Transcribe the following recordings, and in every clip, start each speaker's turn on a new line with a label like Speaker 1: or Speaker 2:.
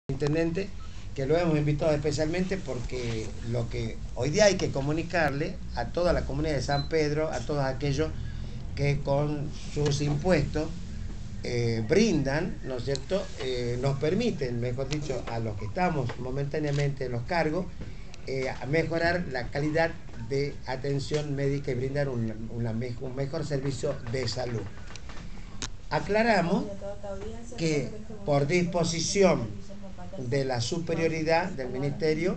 Speaker 1: Intendente, que lo hemos invitado especialmente porque lo que hoy día hay que comunicarle a toda la comunidad de San Pedro, a todos aquellos que con sus impuestos brindan, ¿no es cierto?, nos permiten, mejor dicho, a los que estamos momentáneamente en los cargos, a mejorar la calidad de atención médica y brindar un mejor servicio de salud. Aclaramos que por disposición de la superioridad del Ministerio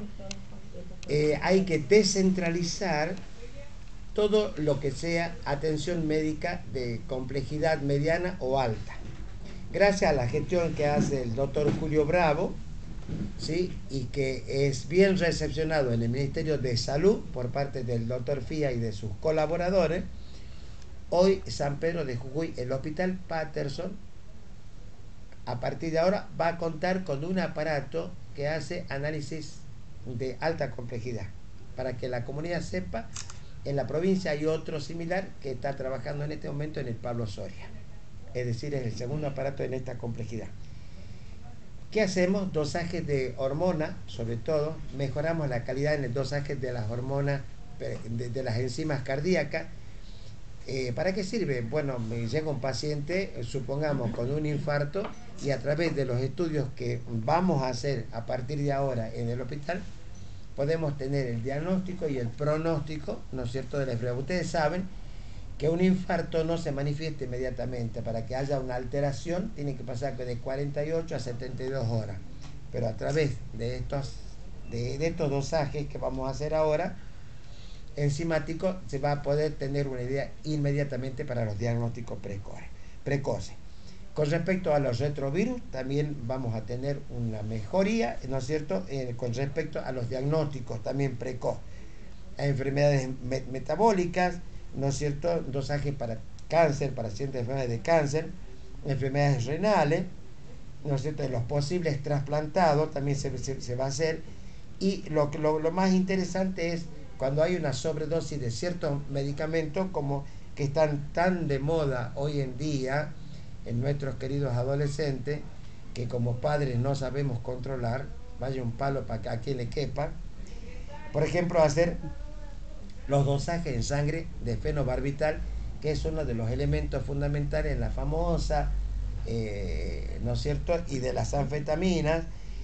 Speaker 1: hay que descentralizar todo lo que sea atención médica de complejidad mediana o alta. Gracias a la gestión que hace el doctor Julio Bravo, ¿sí?, y que es bien recepcionado en el Ministerio de Salud por parte del doctor Fía y de sus colaboradores, hoy San Pedro de Jujuy, el Hospital Patterson, a partir de ahora va a contar con un aparato que hace análisis de alta complejidad. Para que la comunidad sepa, en la provincia hay otro similar que está trabajando en este momento en el Pablo Soria. Es decir, es el segundo aparato en esta complejidad. ¿Qué hacemos? Dosajes de hormonas, sobre todo. Mejoramos la calidad en el dosaje de las hormonas, de las enzimas cardíacas. ¿Para qué sirve? Bueno, me llega un paciente, supongamos, con un infarto, y a través de los estudios que vamos a hacer a partir de ahora en el hospital, podemos tener el diagnóstico y el pronóstico, ¿no es cierto?, de la enfermedad. Ustedes saben que un infarto no se manifiesta inmediatamente. Para que haya una alteración tiene que pasar de 48 a 72 horas. Pero a través de estos dosajes que vamos a hacer ahora, enzimático, se va a poder tener una idea inmediatamente para los diagnósticos precoces. Con respecto a los retrovirus, también vamos a tener una mejoría, ¿no es cierto?, con respecto a los diagnósticos también precoces. A enfermedades metabólicas, ¿no es cierto?, dosajes para cáncer, para ciertas enfermedades de cáncer, enfermedades renales, ¿no es cierto?, de los posibles trasplantados también se va a hacer. Y lo más interesante es cuando hay una sobredosis de ciertos medicamentos, como que están tan de moda hoy en día en nuestros queridos adolescentes, que como padres no sabemos controlar. Vaya un palo para que a quien le quepa. Por ejemplo, hacer los dosajes en sangre de fenobarbital, que es uno de los elementos fundamentales en la famosa, ¿no es cierto?, y de las anfetaminas,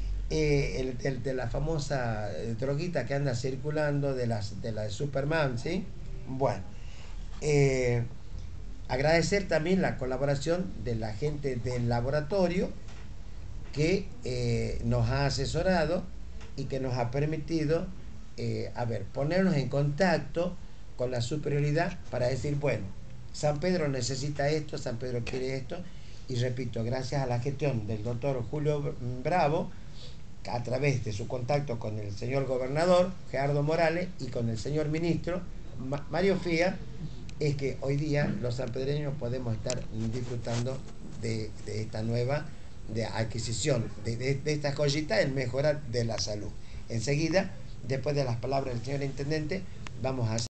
Speaker 1: de la famosa droguita que anda circulando, de la de Superman, ¿sí? Bueno, agradecer también la colaboración de la gente del laboratorio que nos ha asesorado y que nos ha permitido ponernos en contacto con la superioridad para decir, bueno, San Pedro necesita esto, San Pedro quiere esto. Y repito, gracias a la gestión del doctor Julio Bravo, a través de su contacto con el señor gobernador Gerardo Morales y con el señor ministro Mario Fía, es que hoy día los sanpedreños podemos estar disfrutando de esta nueva adquisición, de esta joyita en mejora de la salud. Enseguida, después de las palabras del señor intendente, vamos a hacer